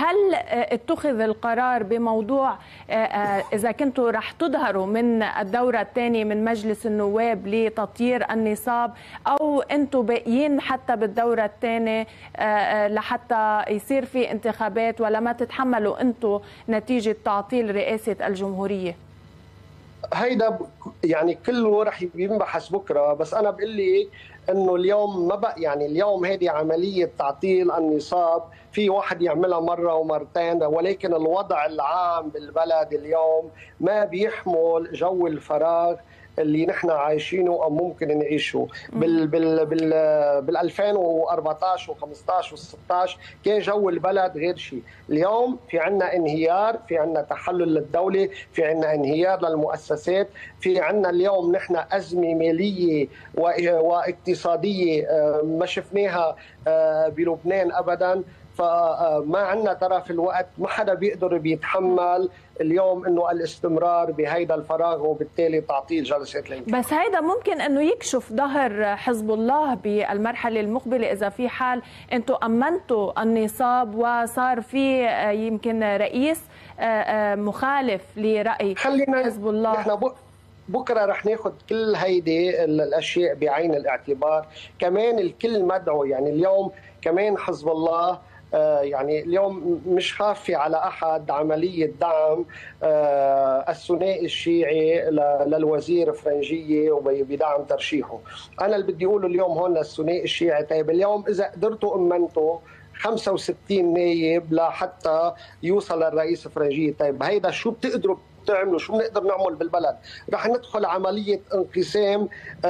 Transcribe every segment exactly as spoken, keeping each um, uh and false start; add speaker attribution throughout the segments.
Speaker 1: هل اتخذ القرار بموضوع إذا كنتوا رح تظهروا من الدورة الثانية من مجلس النواب لتطيير النصاب، أو أنتوا باقيين حتى بالدورة الثانية لحتى يصير في انتخابات، ولا ما تتحملوا أنتوا نتيجة تعطيل رئاسة الجمهورية؟
Speaker 2: هيدا يعني كله رح ينبحث بكره، بس انا بقول لي انه اليوم ما بقى، يعني اليوم هذه عمليه تعطيل النصاب في واحد يعملها مره ومرتين، ولكن الوضع العام بالبلد اليوم ما بيحمل جو الفراغ اللي نحن عايشينه او ممكن نعيشه. بال بال بال بال ألفين وأربعطعش وخمسطعش وستطعش كان جو البلد غير شيء. اليوم في عندنا انهيار، في عندنا تحلل للدوله، في عندنا انهيار للمؤسسات، في عندنا اليوم نحن ازمه ماليه واقتصاديه ما شفناها بلبنان ابدا. فما عندنا ترى في الوقت، ما حدا بيقدر بيتحمل اليوم انه الاستمرار بهيدا الفراغ وبالتالي تعطيل جلسات الانتخابات.
Speaker 1: بس هيدا ممكن انه يكشف ظهر حزب الله بالمرحله المقبله، اذا في حال انتم امنتوا النصاب وصار في يمكن رئيس مخالف لراي حزب الله.
Speaker 2: نحن بكره رح ناخذ كل هيدي الاشياء بعين الاعتبار. كمان الكل مدعو، يعني اليوم كمان حزب الله يعني اليوم مش خافي على أحد عملية دعم الثنائي الشيعي للوزير فرنجية وبدعم ترشيحه. أنا اللي بدي أقوله اليوم هون للثنائي الشيعي، طيب اليوم إذا قدرتوا أمنتوا خمسة وستين نايب لحتى يوصل الرئيس فرنجية، طيب هيدا شو بتقدروا تعملوا؟ شو بنقدر نعمل بالبلد؟ رح ندخل عملية انقسام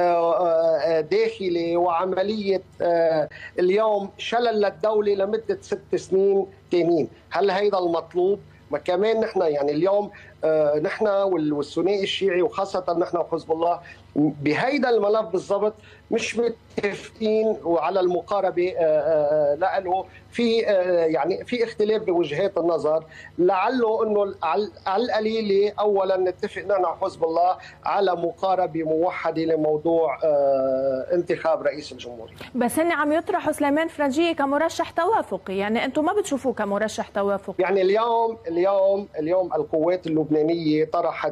Speaker 2: داخلي وعملية اليوم شلل للدولة لمدة ست سنين تانيين. هل هيدا المطلوب؟ ما كمان نحن يعني اليوم نحن والثنائي الشيعي وخاصة نحن وحزب الله بهيدا الملف بالضبط مش متفقين، وعلى المقاربه لانه في يعني في اختلاف بوجهات النظر. لعله انه على القليله اولا نتفق نحن وحزب الله على مقاربه موحده لموضوع انتخاب رئيس الجمهوريه.
Speaker 1: بس هن عم يطرحوا سليمان فرنجيه كمرشح توافقي، يعني انتم ما بتشوفوه كمرشح توافقي؟
Speaker 2: يعني اليوم اليوم اليوم القوات اللبنانيه طرحت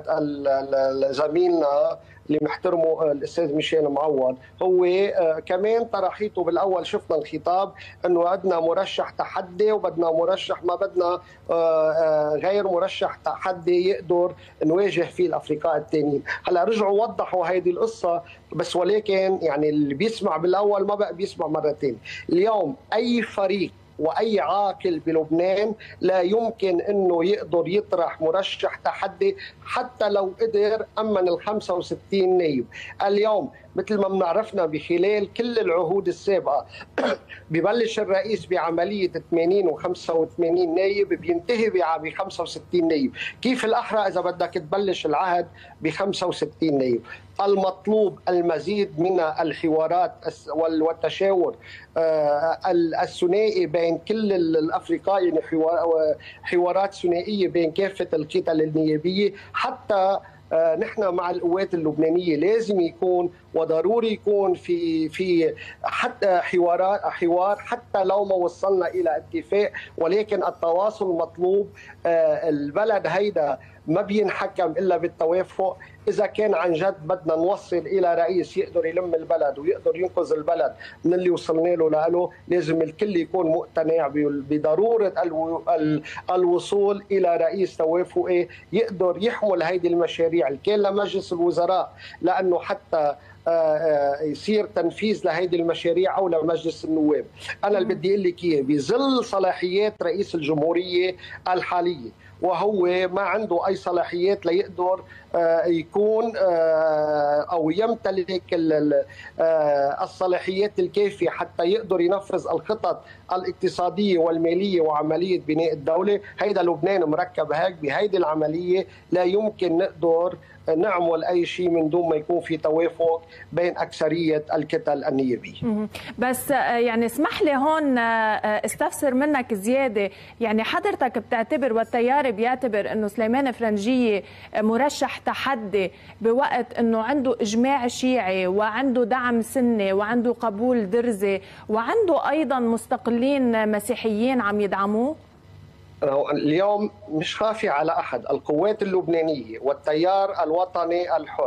Speaker 2: زميلنا اللي محترمه الاستاذ ميشيل معوض، هو كمان طرحيته بالاول شفنا الخطاب انه بدنا مرشح تحدي وبدنا مرشح ما بدنا غير مرشح تحدي يقدر نواجه فيه الافرقاء الثانيين. هلا رجعوا وضحوا هذه القصه، بس ولكن يعني اللي بيسمع بالاول ما بقى بيسمع مرتين. اليوم اي فريق واي عاقل بلبنان لا يمكن انه يقدر يطرح مرشح تحدي حتى لو قدر امن ال خمسة وستين نايب. اليوم مثل ما بنعرفنا بخلال كل العهود السابقه ببلش الرئيس بعمليه ثمانين وخمسة وثمانين نايب بينتهي ب خمسة وستين نايب، كيف الاحرى اذا بدك تبلش العهد ب خمسة وستين نايب. المطلوب المزيد من الحوارات والتشاور الثنائي بين كل الافرقاء، يعني حوارات ثنائيه بين كافه الكتل النيابيه، حتى نحن مع القوات اللبنانيه لازم يكون وضروري يكون في في حتى حوارات حوار حتى لو ما وصلنا الى اتفاق، ولكن التواصل مطلوب. البلد هيدا ما بينحكم الا بالتوافق. اذا كان عن جد بدنا نوصل الى رئيس يقدر يلم البلد ويقدر ينقذ البلد من اللي وصلنا له لانه، لازم الكل يكون مقتنع بضروره الوصول الى رئيس توافقي يقدر يحمل هيدي المشاريع اللي كان لمجلس الوزراء، لانه حتى يصير تنفيذ لهيدي المشاريع او لمجلس النواب. انا اللي بدي اقول لك اياه بظل صلاحيات رئيس الجمهوريه الحاليه، وهو ما عنده اي صلاحيات ليقدر يكون او يمتلك الصلاحيات الكافيه حتى يقدر ينفذ الخطط الاقتصاديه والماليه وعمليه بناء الدوله. هيدا لبنان مركب هيك، بهيدي العمليه لا يمكن نقدر نعمل اي شيء من دون ما يكون في توافق بين اكثريه الكتل النيابيه.
Speaker 1: بس يعني اسمح لي هون استفسر منك زياده، يعني حضرتك بتعتبر والتيار بيعتبر انه سليمان فرنجيه مرشح تحدي بوقت انه عنده اجماع شيعي وعنده دعم سني وعنده قبول درزي وعنده ايضا مستقلين مسيحيين عم يدعموه؟
Speaker 2: اليوم مش خافي على أحد. القوات اللبنانية والتيار الوطني الحر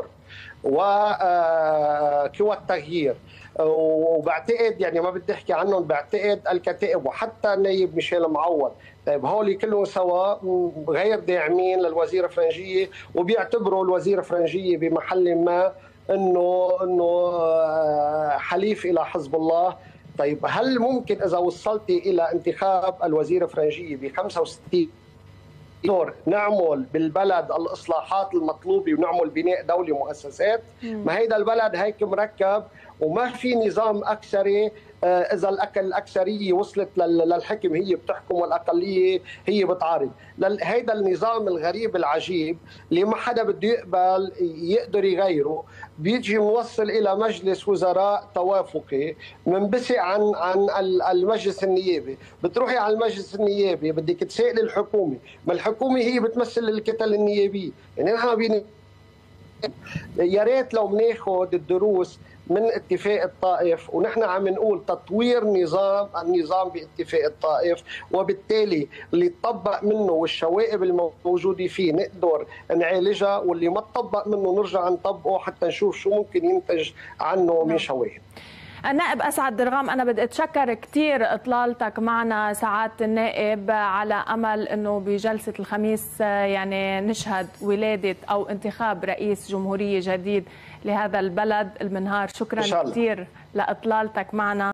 Speaker 2: وقوى التغيير، وبعتقد يعني ما بدي احكي عنهم، بعتقد الكتائب وحتى النايب ميشيل معوض، طيب هولي كلهم سوا غير داعمين للوزيره فرنجيه، وبيعتبروا الوزيره فرنجيه بمحل ما انه انه حليف الى حزب الله. طيب هل ممكن اذا وصلتي الى انتخاب الوزيره فرنجيه ب خمسة وستين دور نعمل بالبلد الاصلاحات المطلوبه ونعمل بناء دولي مؤسسات؟ ما هيدا البلد هيك مركب وما في نظام اكثري. اذا الاكثريه وصلت للحكم هي بتحكم والاقليه هي بتعارض. هيدا النظام الغريب العجيب اللي ما حدا بده يقبل يقدر يغيره، بيجي موصل الى مجلس وزراء توافقي منبثق عن عن المجلس النيابي. بتروحي على المجلس النيابي بدك تسائلي الحكومه، ما الحكومه هي بتمثل الكتل النيابيه. يعني نحن بين يا ريت لو بناخذ الدروس من اتفاق الطائف، ونحن عم نقول تطوير نظام النظام باتفاق الطائف، وبالتالي اللي تطبق منه والشوائب الموجوده فيه نقدر نعالجها، واللي ما تطبق منه نرجع نطبقه حتى نشوف شو ممكن ينتج عنه من شوائب.
Speaker 1: النائب أسعد درغام، أنا بدي أتشكر كثير إطلالتك معنا سعادة النائب، على أمل أنه بجلسة الخميس يعني نشهد ولادة أو انتخاب رئيس جمهورية جديد لهذا البلد المنهار. شكرا كثير لإطلالتك معنا.